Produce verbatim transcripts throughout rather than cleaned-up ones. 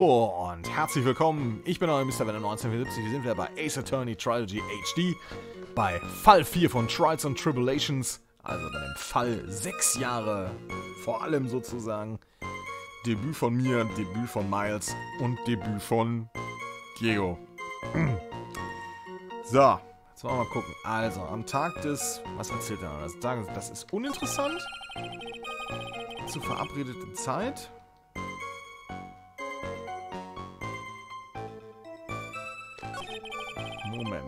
Und herzlich willkommen, ich bin euer Mister Venom neunzehnhundertvierundsiebzig, wir sind wieder bei Ace Attorney Trilogy H D, bei Fall vier von Trials and Tribulations, also bei dem Fall sechs Jahre, vor allem sozusagen, Debüt von mir, Debüt von Miles und Debüt von Diego. So, jetzt wollen wir mal gucken, also am Tag des, was erzählt er noch, das, Tag, das ist uninteressant, zur verabredeten Zeit. Moment.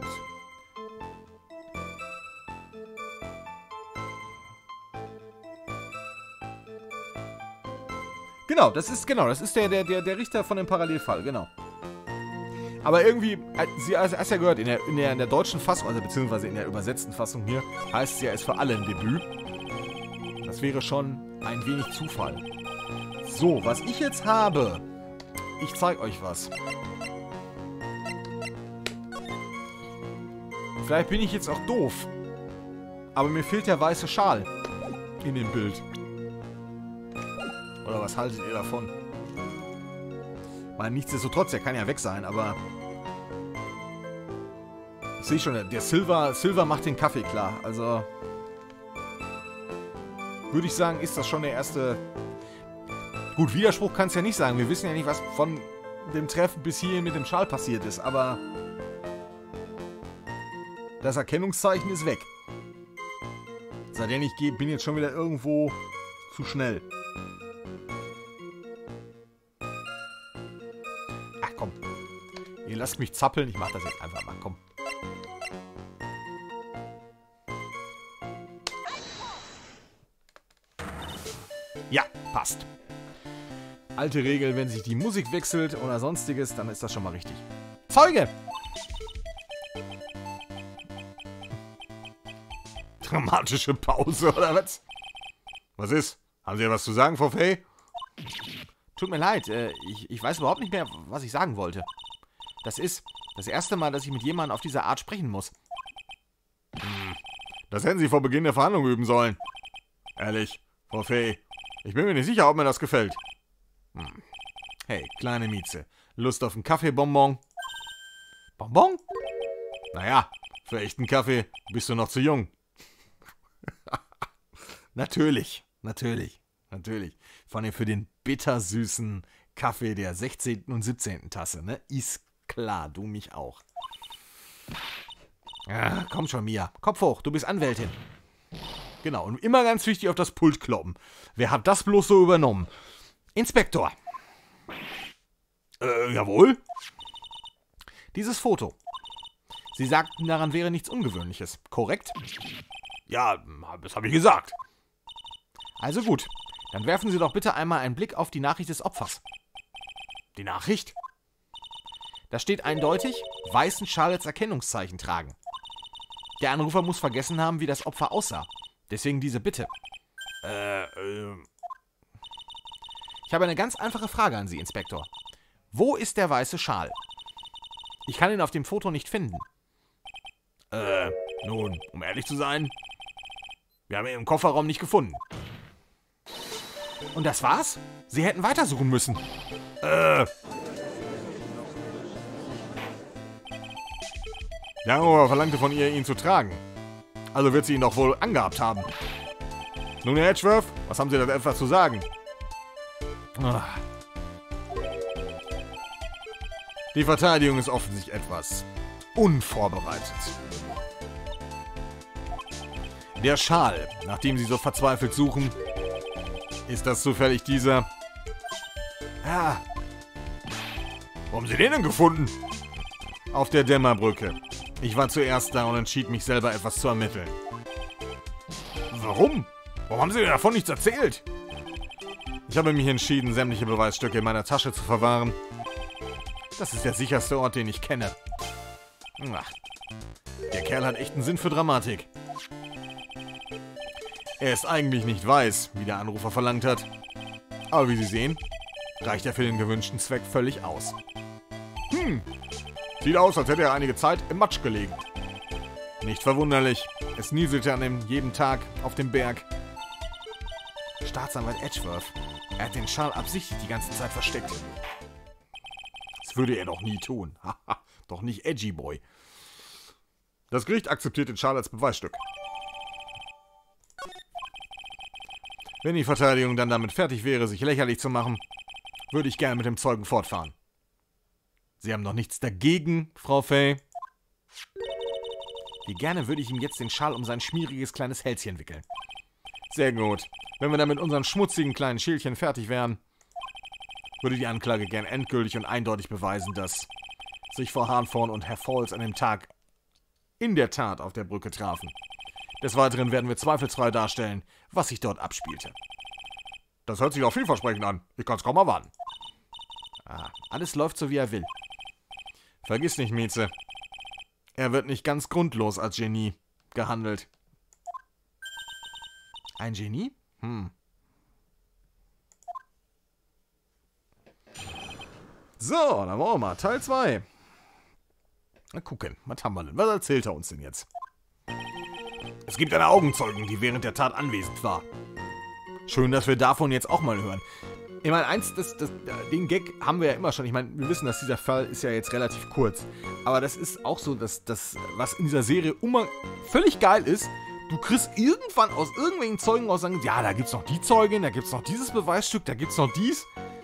Genau, das ist genau, das ist der der der der Richter von dem Parallelfall, genau. Aber irgendwie, sie hast ja gehört, in der, in der in der deutschen Fassung, also beziehungsweise in der übersetzten Fassung hier, heißt es ja, ist für alle ein Debüt. Das wäre schon ein wenig Zufall. So, was ich jetzt habe, ich zeige euch was. Vielleicht bin ich jetzt auch doof. Aber mir fehlt der weiße Schal in dem Bild. Oder was haltet ihr davon? Ich meine, nichtsdestotrotz, der kann ja weg sein, aber... Ich sehe schon, der Silver, Silver macht den Kaffee klar. Also... Würde ich sagen, ist das schon der erste... Gut, Widerspruch kann es ja nicht sagen. Wir wissen ja nicht, was von dem Treffen bis hierhin mit dem Schal passiert ist, aber... Das Erkennungszeichen ist weg. Seitdem ich gehe, bin jetzt schon wieder irgendwo zu schnell. Ach komm. Ihr lasst mich zappeln. Ich mach das jetzt einfach mal. Komm. Ja, passt. Alte Regel, wenn sich die Musik wechselt oder sonstiges, dann ist das schon mal richtig. Zeuge! Dramatische Pause, oder was? Was ist? Haben Sie ja was zu sagen, Frau Fay? Tut mir leid, äh, ich, ich weiß überhaupt nicht mehr, was ich sagen wollte. Das ist das erste Mal, dass ich mit jemandem auf diese Art sprechen muss. Hm, das hätten Sie vor Beginn der Verhandlung üben sollen. Ehrlich, Frau Fay, ich bin mir nicht sicher, ob mir das gefällt. Hm. Hey, kleine Mieze, Lust auf einen Kaffeebonbon? Bonbon? Naja, für echten Kaffee bist du noch zu jung. Natürlich, natürlich, natürlich. Vor allem für den bittersüßen Kaffee der sechzehnten und siebzehnten Tasse, ne? Ist klar, du mich auch. Ja, komm schon, Mia. Kopf hoch, du bist Anwältin. Genau, und immer ganz wichtig auf das Pult kloppen. Wer hat das bloß so übernommen? Inspektor. Äh, jawohl. Dieses Foto. Sie sagten, daran wäre nichts Ungewöhnliches, korrekt? Ja, das habe ich gesagt. Also gut, dann werfen Sie doch bitte einmal einen Blick auf die Nachricht des Opfers. Die Nachricht? Da steht eindeutig, weißen Schal als Erkennungszeichen tragen. Der Anrufer muss vergessen haben, wie das Opfer aussah. Deswegen diese Bitte. Äh, äh... Ich habe eine ganz einfache Frage an Sie, Inspektor. Wo ist der weiße Schal? Ich kann ihn auf dem Foto nicht finden. Äh, nun, um ehrlich zu sein, wir haben ihn im Kofferraum nicht gefunden. Und das war's? Sie hätten weitersuchen müssen. Äh. Der Anrufer verlangte von ihr, ihn zu tragen. Also wird sie ihn doch wohl angehabt haben. Nun, Herr Edgeworth, was haben Sie da etwas zu sagen? Ach. Die Verteidigung ist offensichtlich etwas unvorbereitet. Der Schal, nach dem Sie so verzweifelt suchen, ist das zufällig dieser? Ah. Wo haben Sie den denn gefunden? Auf der Dämmerbrücke. Ich war zuerst da und entschied mich selber etwas zu ermitteln. Warum? Warum haben Sie mir davon nichts erzählt? Ich habe mich entschieden, sämtliche Beweisstücke in meiner Tasche zu verwahren. Das ist der sicherste Ort, den ich kenne. Ach, der Kerl hat echt einen Sinn für Dramatik. Er ist eigentlich nicht weiß, wie der Anrufer verlangt hat. Aber wie Sie sehen, reicht er für den gewünschten Zweck völlig aus. Hm, sieht aus, als hätte er einige Zeit im Matsch gelegen. Nicht verwunderlich, es nieselte an ihm jeden Tag auf dem Berg. Staatsanwalt Edgeworth, er hat den Schal absichtlich die ganze Zeit versteckt. Das würde er doch nie tun. Haha, doch nicht Edgy Boy. Das Gericht akzeptiert den Schal als Beweisstück. Wenn die Verteidigung dann damit fertig wäre, sich lächerlich zu machen, würde ich gerne mit dem Zeugen fortfahren. Sie haben doch nichts dagegen, Frau Fay? Wie gerne würde ich ihm jetzt den Schal um sein schmieriges kleines Hälschen wickeln. Sehr gut. Wenn wir dann mit unseren schmutzigen kleinen Schälchen fertig wären, würde die Anklage gern endgültig und eindeutig beweisen, dass sich Frau Harnvorn und Herr Falls an dem Tag in der Tat auf der Brücke trafen. Des Weiteren werden wir zweifelsfrei darstellen, was sich dort abspielte. Das hört sich doch vielversprechend an. Ich kann's kaum erwarten. Ah, alles läuft so, wie er will. Vergiss nicht, Mieze. Er wird nicht ganz grundlos als Genie gehandelt. Ein Genie? Hm. So, dann wollen wir mal. Teil zwei. Mal gucken, was haben wir denn? Was erzählt er uns denn jetzt? Es gibt eine Augenzeugen, die während der Tat anwesend war. Schön, dass wir davon jetzt auch mal hören. Ich meine, eins, das, das, den Gag haben wir ja immer schon. Ich meine, wir wissen, dass dieser Fall ist ja jetzt relativ kurz. Aber das ist auch so, dass das, was in dieser Serie immer völlig geil ist, du kriegst irgendwann aus irgendwelchen Zeugen Aussagen, ja, da gibt's noch die Zeugin, da gibt's noch dieses Beweisstück, da gibt's noch dies.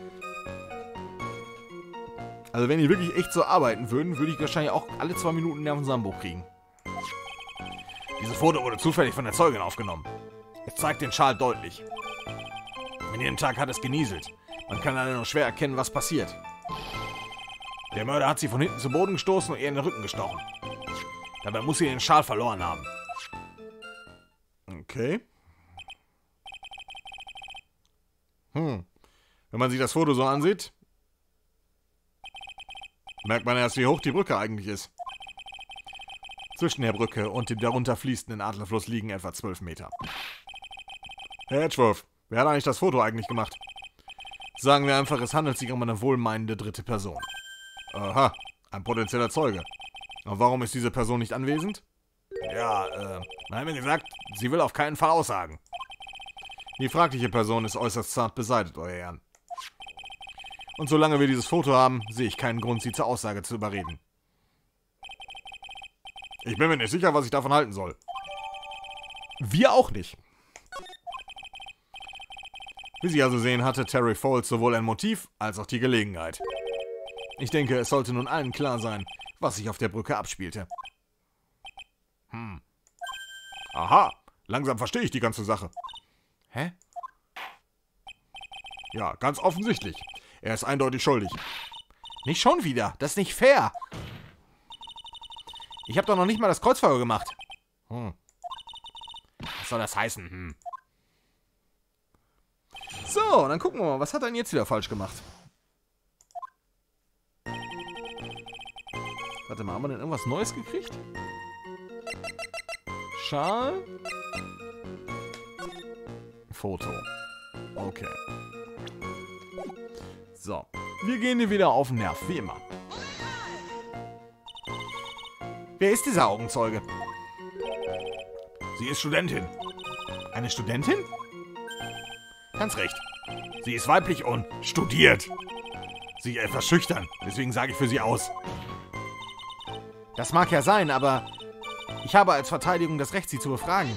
Also wenn die wirklich echt so arbeiten würden, würde ich wahrscheinlich auch alle zwei Minuten einen Nervensammbruch kriegen. Dieses Foto wurde zufällig von der Zeugin aufgenommen. Es zeigt den Schal deutlich. An jedem Tag hat es genieselt. Man kann leider nur schwer erkennen, was passiert. Der Mörder hat sie von hinten zu Boden gestoßen und ihr in den Rücken gestochen. Dabei muss sie den Schal verloren haben. Okay. Hm. Wenn man sich das Foto so ansieht, merkt man erst, wie hoch die Brücke eigentlich ist. Zwischen der Brücke und dem darunter fließenden Adlerfluss liegen etwa zwölf Meter. Herr Edgeworth, wer hat eigentlich das Foto eigentlich gemacht? Sagen wir einfach, es handelt sich um eine wohlmeinende dritte Person. Aha, ein potenzieller Zeuge. Und warum ist diese Person nicht anwesend? Ja, äh, man hat mir gesagt, sie will auf keinen Fall aussagen. Die fragliche Person ist äußerst zart beseitigt, Euer Ehren. Und solange wir dieses Foto haben, sehe ich keinen Grund, sie zur Aussage zu überreden. Ich bin mir nicht sicher, was ich davon halten soll. Wir auch nicht. Wie Sie also sehen, hatte Terry Falls sowohl ein Motiv als auch die Gelegenheit. Ich denke, es sollte nun allen klar sein, was sich auf der Brücke abspielte. Hm. Aha, langsam verstehe ich die ganze Sache. Hä? Ja, ganz offensichtlich. Er ist eindeutig schuldig. Nicht schon wieder, das ist nicht fair. Ich habe doch noch nicht mal das Kreuzfeuer gemacht. Hm. Was soll das heißen? Hm. So, dann gucken wir mal, was hat er denn jetzt wieder falsch gemacht? Warte mal, haben wir denn irgendwas Neues gekriegt? Schal. Foto. Okay. So, wir gehen hier wieder auf den Nerv, wie immer. Wer ist dieser Augenzeuge? Sie ist Studentin. Eine Studentin? Ganz recht. Sie ist weiblich und studiert. Sie ist etwas schüchtern, deswegen sage ich für sie aus. Das mag ja sein, aber ich habe als Verteidigung das Recht, sie zu befragen.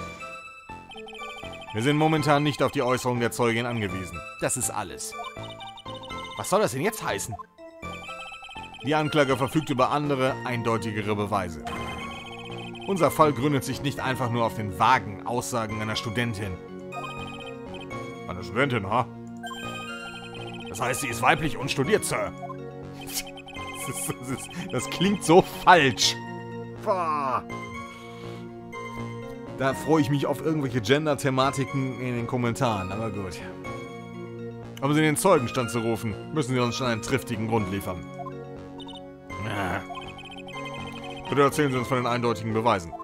Wir sind momentan nicht auf die Äußerung der Zeugin angewiesen. Das ist alles. Was soll das denn jetzt heißen? Die Anklage verfügt über andere, eindeutigere Beweise. Unser Fall gründet sich nicht einfach nur auf den vagen Aussagen einer Studentin. Eine Studentin, ha? Das heißt, sie ist weiblich und studiert, Sir. Das, ist, das, ist, das klingt so falsch. Boah. Da freue ich mich auf irgendwelche Gender-Thematiken in den Kommentaren, aber gut. Um sie in den Zeugenstand zu rufen, müssen sie uns schon einen triftigen Grund liefern. Bitte erzählen Sie uns von den eindeutigen Beweisen.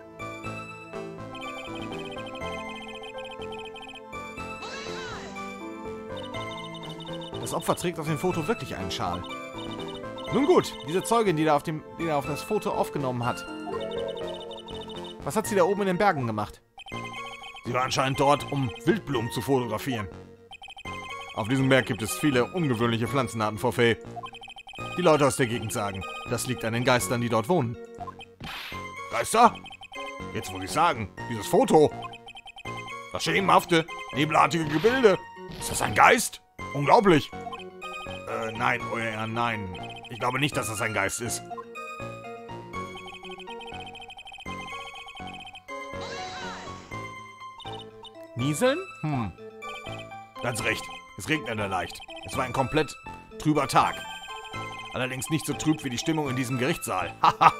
Das Opfer trägt auf dem Foto wirklich einen Schal. Nun gut, diese Zeugin, die da auf, dem, die da auf das Foto aufgenommen hat. Was hat sie da oben in den Bergen gemacht? Sie war anscheinend dort, um Wildblumen zu fotografieren. Auf diesem Berg gibt es viele ungewöhnliche Pflanzenarten, Frau Fay. Die Leute aus der Gegend sagen, das liegt an den Geistern, die dort wohnen. Geister? Jetzt muss ich sagen, dieses Foto. Das schemenhafte, nebelartige Gebilde. Ist das ein Geist? Unglaublich. Äh, nein, euer Ehren, nein. Ich glaube nicht, dass das ein Geist ist. Nieseln? Hm. Ganz recht. Es regnete leicht. Es war ein komplett trüber Tag. Allerdings nicht so trüb wie die Stimmung in diesem Gerichtssaal.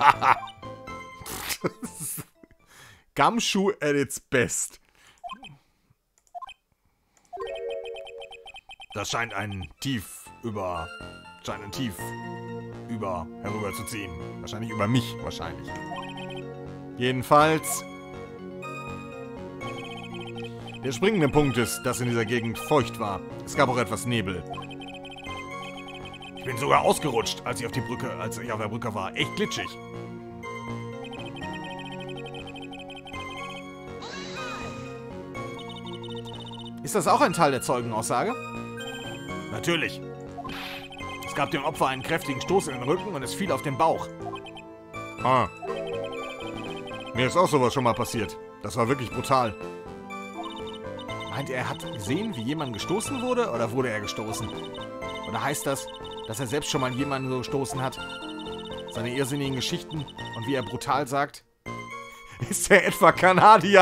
Gumshoe at its best. Das scheint ein Tief über... scheint ein Tief über herüber zu ziehen. Wahrscheinlich über mich, wahrscheinlich. Jedenfalls... Der springende Punkt ist, dass in dieser Gegend feucht war. Es gab auch etwas Nebel. Ich bin sogar ausgerutscht, als ich auf die Brücke, als ich auf der Brücke war. Echt glitschig. Ist das auch ein Teil der Zeugenaussage? Natürlich. Es gab dem Opfer einen kräftigen Stoß in den Rücken und es fiel auf den Bauch. Ah. Mir ist auch sowas schon mal passiert. Das war wirklich brutal. Meint er, er hat gesehen, wie jemand gestoßen wurde, oder wurde er gestoßen? Oder heißt das, dass er selbst schon mal jemanden so gestoßen hat? Seine irrsinnigen Geschichten und wie er brutal sagt? Ist er etwa Kanadier?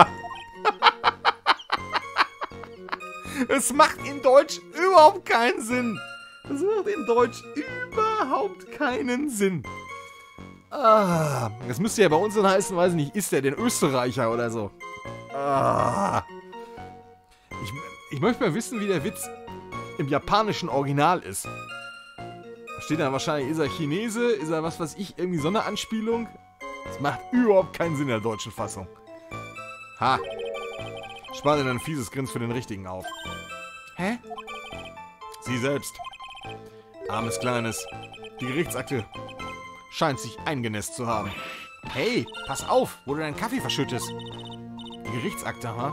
Es macht in Deutsch überhaupt keinen Sinn. Es macht in Deutsch überhaupt keinen Sinn. Ah, das müsste ja bei uns dann heißen, weiß ich nicht, ist er denn Österreicher oder so? Ah. Ich, ich möchte mal wissen, wie der Witz im japanischen Original ist. Da steht dann wahrscheinlich, ist er Chinese, ist er was weiß ich, irgendwie so eine Anspielung? Das macht überhaupt keinen Sinn in der deutschen Fassung. Ha. Spar dir dann ein fieses Grins für den Richtigen auf. Hä? Sie selbst. Armes Kleines. Die Gerichtsakte scheint sich eingenässt zu haben. Hey, pass auf, wo du deinen Kaffee verschüttest. Die Gerichtsakte, ha?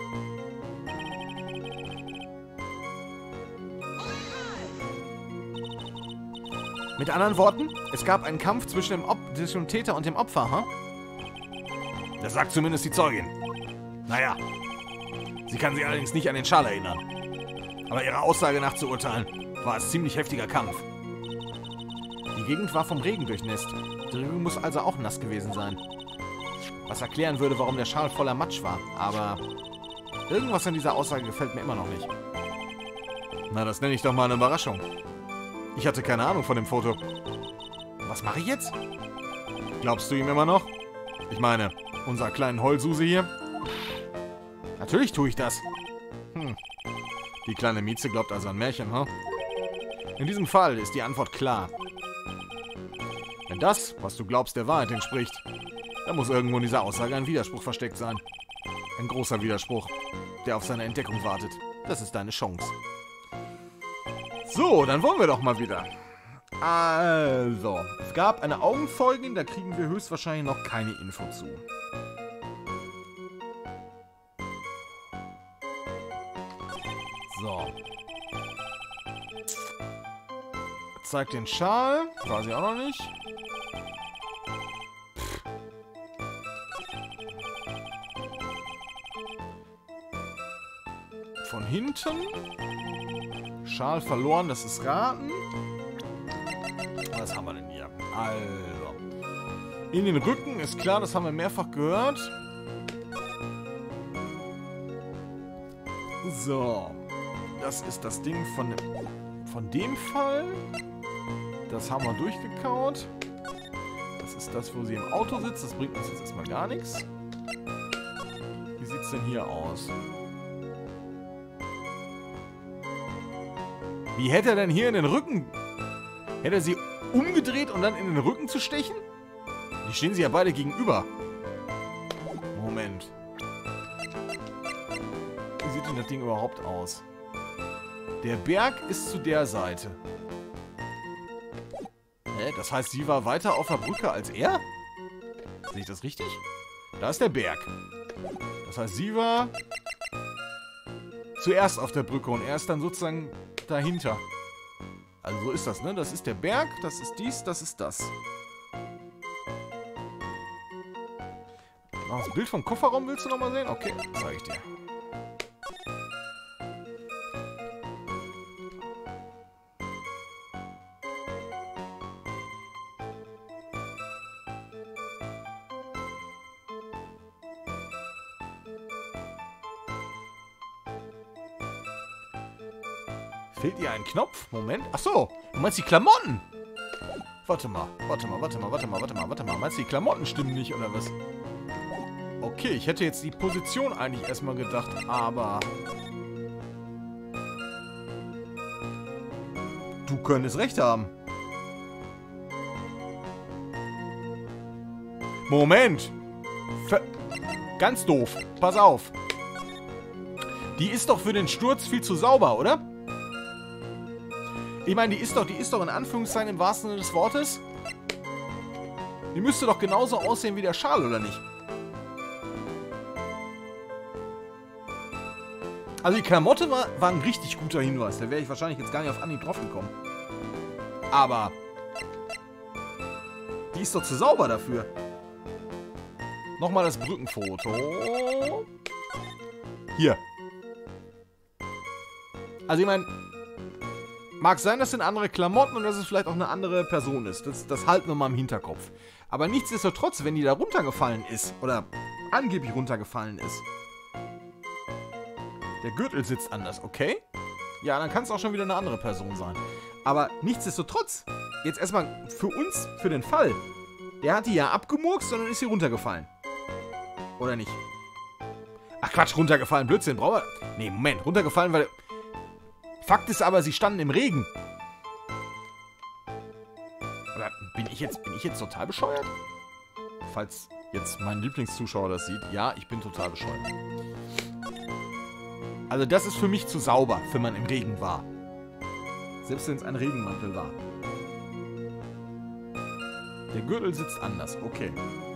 Mit anderen Worten, es gab einen Kampf zwischen dem, Op zwischen dem Täter und dem Opfer, ha? Das sagt zumindest die Zeugin. Naja, sie kann sich allerdings nicht an den Schal erinnern. Aber ihrer Aussage nach zu urteilen, war es ziemlich heftiger Kampf. Die Gegend war vom Regen durchnässt. Die Regen muss also auch nass gewesen sein. Was erklären würde, warum der Schal voller Matsch war. Aber irgendwas an dieser Aussage gefällt mir immer noch nicht. Na, das nenne ich doch mal eine Überraschung. Ich hatte keine Ahnung von dem Foto. Was mache ich jetzt? Glaubst du ihm immer noch? Ich meine, unserer kleinen Heulsuse hier? Natürlich tue ich das. Hm. Die kleine Mieze glaubt also an Märchen, hm? In diesem Fall ist die Antwort klar. Wenn das, was du glaubst, der Wahrheit entspricht, dann muss irgendwo in dieser Aussage ein Widerspruch versteckt sein. Ein großer Widerspruch, der auf seine Entdeckung wartet. Das ist deine Chance. So, dann wollen wir doch mal wieder. Also, es gab eine Augenzeugin, da kriegen wir höchstwahrscheinlich noch keine Info zu. So. Zeigt den Schal. Weiß ich auch noch nicht. Pff. Von hinten. Schal verloren, das ist Raten. Was haben wir denn hier? Also. In den Rücken ist klar, das haben wir mehrfach gehört. So. Das ist das Ding von dem, von dem Fall. Das haben wir durchgekaut. Das ist das, wo sie im Auto sitzt. Das bringt uns jetzt erstmal gar nichts. Wie sieht es denn hier aus? Wie hätte er denn hier in den Rücken... Hätte er sie umgedreht und dann in den Rücken zu stechen? Die stehen sie ja beide gegenüber. Moment. Wie sieht denn das Ding überhaupt aus? Der Berg ist zu der Seite. Hä? Das heißt, sie war weiter auf der Brücke als er? Sehe ich das richtig? Da ist der Berg. Das heißt, sie war zuerst auf der Brücke und er ist dann sozusagen dahinter. Also so ist das, ne? Das ist der Berg, das ist dies, das ist das. Das Bild vom Kofferraum willst du nochmal sehen? Okay, zeige ich dir. Fehlt dir ein Knopf? Moment. Achso, du meinst die Klamotten? Warte mal, warte mal, warte mal, warte mal, warte mal, warte mal. Meinst du, die Klamotten stimmen nicht, oder was? Okay, ich hätte jetzt die Position eigentlich erstmal gedacht, aber... Du könntest recht haben. Moment. Ver Ganz doof. Pass auf. Die ist doch für den Sturz viel zu sauber, oder? Ich meine, die ist doch, die ist doch in Anführungszeichen im wahrsten Sinne des Wortes. Die müsste doch genauso aussehen wie der Schal, oder nicht? Also die Klamotte war, war ein richtig guter Hinweis. Da wäre ich wahrscheinlich jetzt gar nicht auf Anhieb drauf gekommen. Aber die ist doch zu sauber dafür. Nochmal das Brückenfoto. Hier. Also ich meine... Mag sein, das sind andere Klamotten und dass es vielleicht auch eine andere Person ist. Das, das halten wir mal im Hinterkopf. Aber nichtsdestotrotz, wenn die da runtergefallen ist, oder angeblich runtergefallen ist, der Gürtel sitzt anders, okay? Ja, dann kann es auch schon wieder eine andere Person sein. Aber nichtsdestotrotz, jetzt erstmal für uns, für den Fall, der hat die ja abgemurkst und dann ist sie runtergefallen. Oder nicht? Ach Quatsch, runtergefallen, Blödsinn, brauchen wir... Nee, Moment, runtergefallen, weil... Fakt ist aber, sie standen im Regen. Oder bin ich jetzt, bin ich jetzt total bescheuert? Falls jetzt mein Lieblingszuschauer das sieht. Ja, ich bin total bescheuert. Also das ist für mich zu sauber, wenn man im Regen war. Selbst wenn es ein Regenmantel war. Der Gürtel sitzt anders, okay.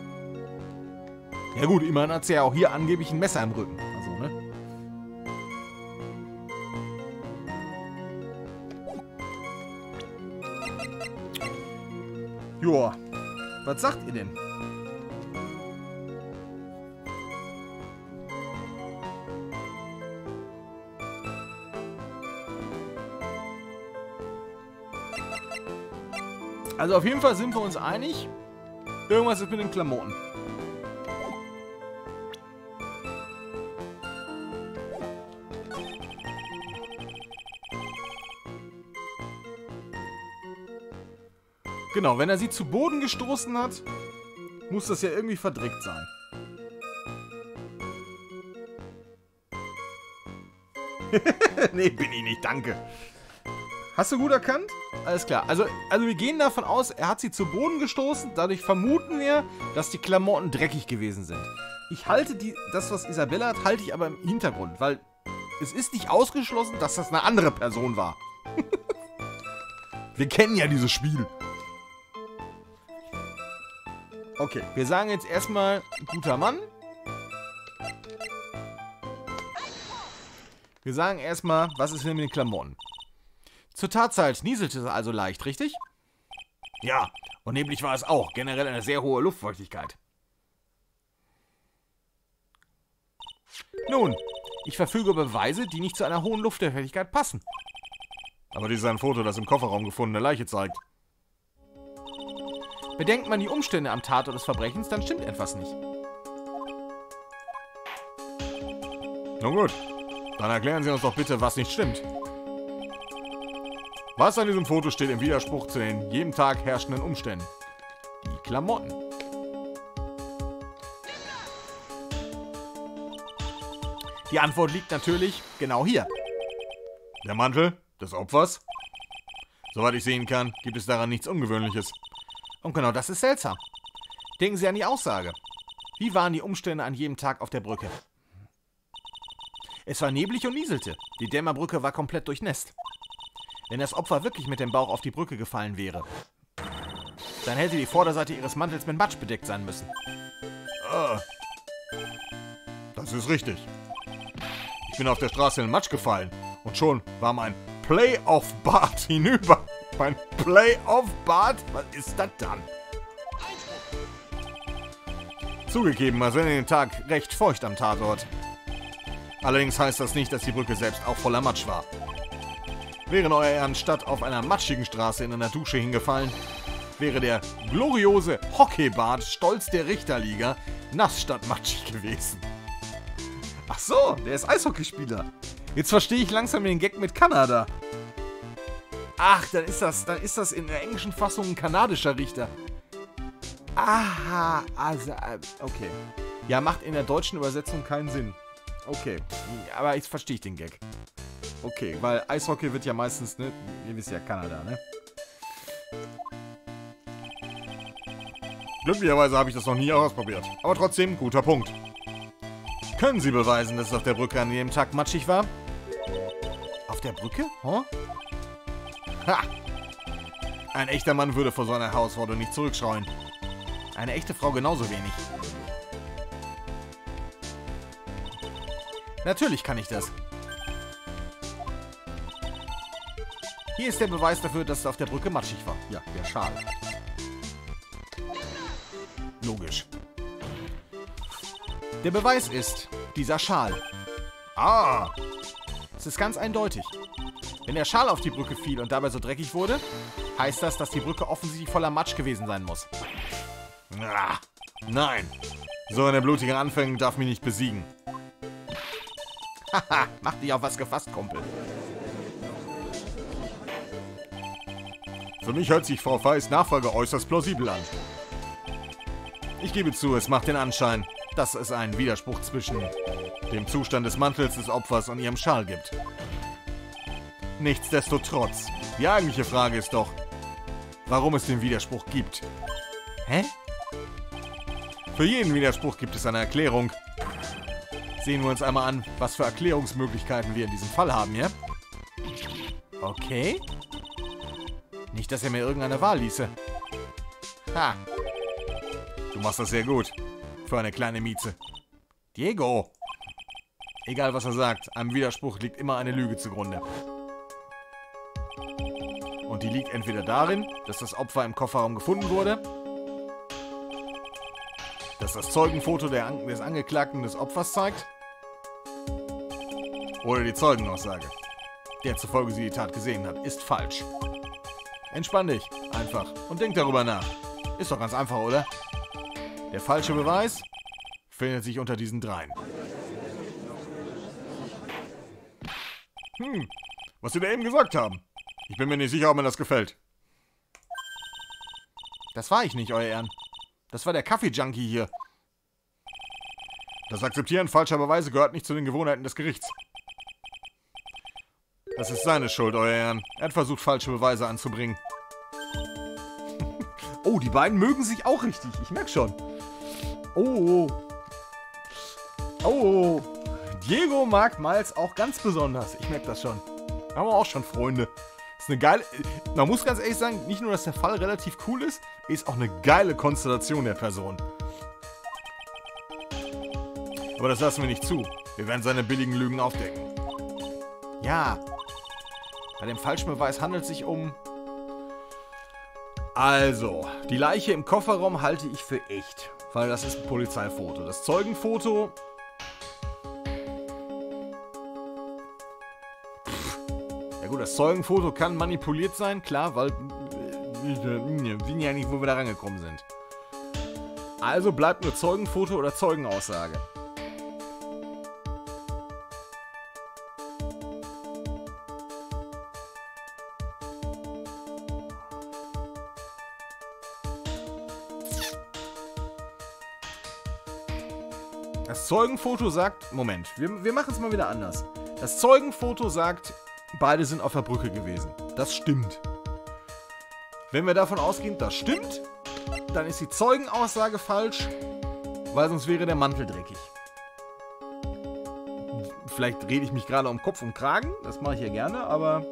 Ja gut, immerhin hat sie ja auch hier angeblich ein Messer im Rücken. Also, ne? Joa, was sagt ihr denn? Also auf jeden Fall sind wir uns einig, irgendwas ist mit den Klamotten. Genau, wenn er sie zu Boden gestoßen hat, muss das ja irgendwie verdreckt sein. Nee, bin ich nicht, danke. Hast du gut erkannt? Alles klar. Also, also wir gehen davon aus, er hat sie zu Boden gestoßen. Dadurch vermuten wir, dass die Klamotten dreckig gewesen sind. Ich halte die, das, was Isabella hat, halte ich aber im Hintergrund, weil es ist nicht ausgeschlossen, dass das eine andere Person war. Wir kennen ja dieses Spiel. Okay, wir sagen jetzt erstmal, guter Mann. Wir sagen erstmal, was ist denn mit den Klamotten? Zur Tatzeit nieselte es also leicht, richtig? Ja, und neblig war es auch. Generell eine sehr hohe Luftfeuchtigkeit. Nun, ich verfüge über Beweise, die nicht zu einer hohen Luftfeuchtigkeit passen. Aber dies ist ein Foto, das im Kofferraum gefundene Leiche zeigt. Bedenkt man die Umstände am Tatort des Verbrechens, dann stimmt etwas nicht. Nun gut, dann erklären Sie uns doch bitte, was nicht stimmt. Was an diesem Foto steht im Widerspruch zu den jeden Tag herrschenden Umständen? Die Klamotten. Die Antwort liegt natürlich genau hier. Der Mantel des Opfers? Soweit ich sehen kann, gibt es daran nichts Ungewöhnliches. Und genau das ist seltsam. Denken Sie an die Aussage. Wie waren die Umstände an jedem Tag auf der Brücke? Es war neblig und nieselte. Die Dämmerbrücke war komplett durchnässt. Wenn das Opfer wirklich mit dem Bauch auf die Brücke gefallen wäre, dann hätte die Vorderseite ihres Mantels mit Matsch bedeckt sein müssen. Ah, das ist richtig. Ich bin auf der Straße in den Matsch gefallen und schon war mein Play-Off-Bart hinüber. mein Playoff-Bad? Was ist das dann? Zugegeben, also in den Tag recht feucht am Tatort. Allerdings heißt das nicht, dass die Brücke selbst auch voller Matsch war. Wäre euer Ehren statt auf einer matschigen Straße in einer Dusche hingefallen, wäre der gloriose Hockeybad Stolz der Richterliga nass statt matschig gewesen. Ach so, der ist Eishockeyspieler. Jetzt verstehe ich langsam den Gag mit Kanada. Ach, dann ist das, dann ist das in der englischen Fassung ein kanadischer Richter. Aha, also, okay. Ja, macht in der deutschen Übersetzung keinen Sinn. Okay, aber jetzt verstehe ich den Gag. Okay, weil Eishockey wird ja meistens, ne, ihr wisst ja, Kanada, ne? Glücklicherweise habe ich das noch nie ausprobiert. Aber trotzdem, guter Punkt. Können Sie beweisen, dass es auf der Brücke an jedem Tag matschig war? Auf der Brücke? Huh? Ha! Ein echter Mann würde vor so einer Herausforderung nicht zurückschreuen. Eine echte Frau genauso wenig. Natürlich kann ich das. Hier ist der Beweis dafür, dass es auf der Brücke matschig war. Ja, der Schal. Logisch. Der Beweis ist dieser Schal. Ah! Es ist ganz eindeutig. Wenn der Schal auf die Brücke fiel und dabei so dreckig wurde, heißt das, dass die Brücke offensichtlich voller Matsch gewesen sein muss. Ah, nein. So eine blutige Anfänge darf mich nicht besiegen. Haha, mach dich auf was gefasst, Kumpel. Für mich hört sich Frau Feis Nachfolge äußerst plausibel an. Ich gebe zu, es macht den Anschein, dass es einen Widerspruch zwischen dem Zustand des Mantels des Opfers und ihrem Schal gibt. Nichtsdestotrotz, die eigentliche Frage ist doch, warum es den Widerspruch gibt. Hä? Für jeden Widerspruch gibt es eine Erklärung. Sehen wir uns einmal an, was für Erklärungsmöglichkeiten wir in diesem Fall haben, ja? Okay. Nicht, dass er mir irgendeine Wahl ließe. Ha. Du machst das sehr gut. Für eine kleine Mieze. Diego. Egal, was er sagt, einem Widerspruch liegt immer eine Lüge zugrunde. Und die liegt entweder darin, dass das Opfer im Kofferraum gefunden wurde, dass das Zeugenfoto der An- des Angeklagten des Opfers zeigt, oder die Zeugenaussage, der zufolge sie die Tat gesehen hat, ist falsch. Entspann dich einfach und denk darüber nach. Ist doch ganz einfach, oder? Der falsche Beweis findet sich unter diesen dreien. Hm, was Sie da eben gesagt haben. Ich bin mir nicht sicher, ob mir das gefällt. Das war ich nicht, Euer Ehren. Das war der Kaffee-Junkie hier. Das Akzeptieren falscher Beweise gehört nicht zu den Gewohnheiten des Gerichts. Das ist seine Schuld, Euer Ehren. Er hat versucht, falsche Beweise anzubringen. Oh, die beiden mögen sich auch richtig. Ich merke schon. Oh. Oh. Diego mag Miles auch ganz besonders. Ich merke das schon. Haben wir auch schon Freunde. Ist eine geile... Man muss ganz ehrlich sagen, nicht nur, dass der Fall relativ cool ist, ist auch eine geile Konstellation der Person. Aber das lassen wir nicht zu. Wir werden seine billigen Lügen aufdecken. Ja. Bei dem Falschbeweis handelt es sich um... Also, die Leiche im Kofferraum halte ich für echt. Weil das ist ein Polizeifoto. Das Zeugenfoto... Ja gut, das Zeugenfoto kann manipuliert sein, klar, weil... Wir wissen ja nicht, wo wir da rangekommen sind. Also bleibt nur Zeugenfoto oder Zeugenaussage. Das Zeugenfoto sagt... Moment, wir, wir machen es mal wieder anders. Das Zeugenfoto sagt, beide sind auf der Brücke gewesen. Das stimmt. Wenn wir davon ausgehen, das stimmt, dann ist die Zeugenaussage falsch, weil sonst wäre der Mantel dreckig. Vielleicht rede ich mich gerade um Kopf und Kragen, das mache ich ja gerne, aber...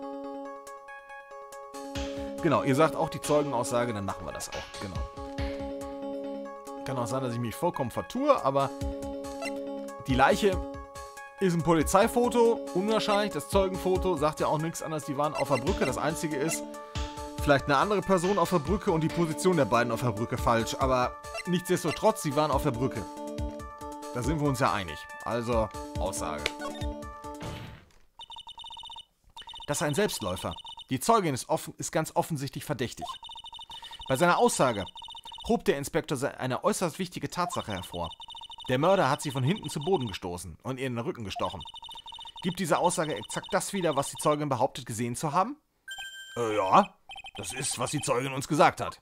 Genau, ihr sagt auch die Zeugenaussage, dann machen wir das auch, genau. Kann auch sein, dass ich mich vollkommen vertue, aber die Leiche ist ein Polizeifoto, unwahrscheinlich. Das Zeugenfoto sagt ja auch nichts anderes, die waren auf der Brücke. Das Einzige ist, Vielleicht eine andere Person auf der Brücke und die Position der beiden auf der Brücke falsch, aber nichtsdestotrotz, sie waren auf der Brücke. Da sind wir uns ja einig. Also, Aussage. Das ist ein Selbstläufer. Die Zeugin ist, offen, ist ganz offensichtlich verdächtig. Bei seiner Aussage hob der Inspektor eine äußerst wichtige Tatsache hervor. Der Mörder hat sie von hinten zu Boden gestoßen und ihr in den Rücken gestochen. Gibt diese Aussage exakt das wieder, was die Zeugin behauptet gesehen zu haben? Äh, ja, das ist, was die Zeugin uns gesagt hat.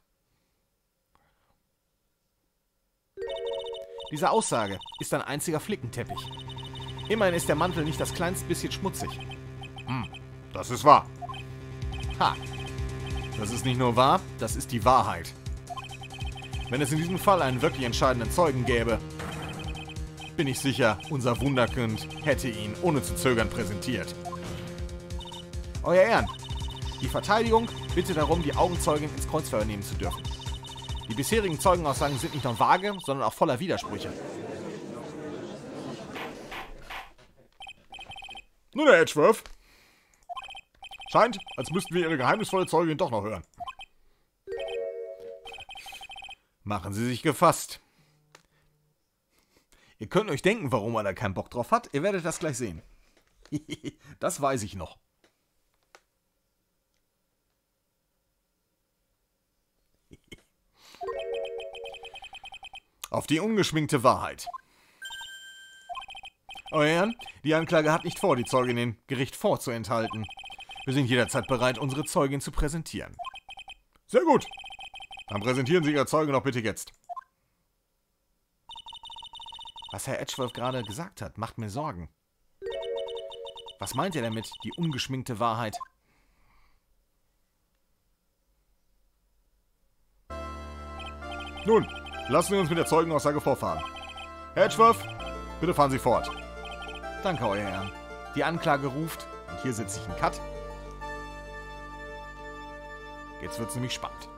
Diese Aussage ist ein einziger Flickenteppich. Immerhin ist der Mantel nicht das kleinste bisschen schmutzig. Hm, das ist wahr. Ha, das ist nicht nur wahr, das ist die Wahrheit. Wenn es in diesem Fall einen wirklich entscheidenden Zeugen gäbe, bin ich sicher, unser Wunderkind hätte ihn ohne zu zögern präsentiert. Euer Ehren, die Verteidigung bittet darum, die Augenzeugin ins Kreuzverhör nehmen zu dürfen. Die bisherigen Zeugenaussagen sind nicht nur vage, sondern auch voller Widersprüche. Nun, Herr Edgeworth. Scheint, als müssten wir Ihre geheimnisvolle Zeugin doch noch hören. Machen Sie sich gefasst. Ihr könnt euch denken, warum er da keinen Bock drauf hat. Ihr werdet das gleich sehen. Das weiß ich noch. Auf die ungeschminkte Wahrheit. Euer Ehren, die Anklage hat nicht vor, die Zeugin dem Gericht vorzuenthalten. Wir sind jederzeit bereit, unsere Zeugin zu präsentieren. Sehr gut. Dann präsentieren Sie Ihre Zeugin doch bitte jetzt. Was Herr Edgeworth gerade gesagt hat, macht mir Sorgen. Was meint er damit, die ungeschminkte Wahrheit? Nun, lassen wir uns mit der Zeugenaussage vorfahren. Herr Edgeworth, bitte fahren Sie fort. Danke, Euer Ehren. Die Anklage ruft, und hier setze ich einen Cut. Jetzt wird's nämlich spannend.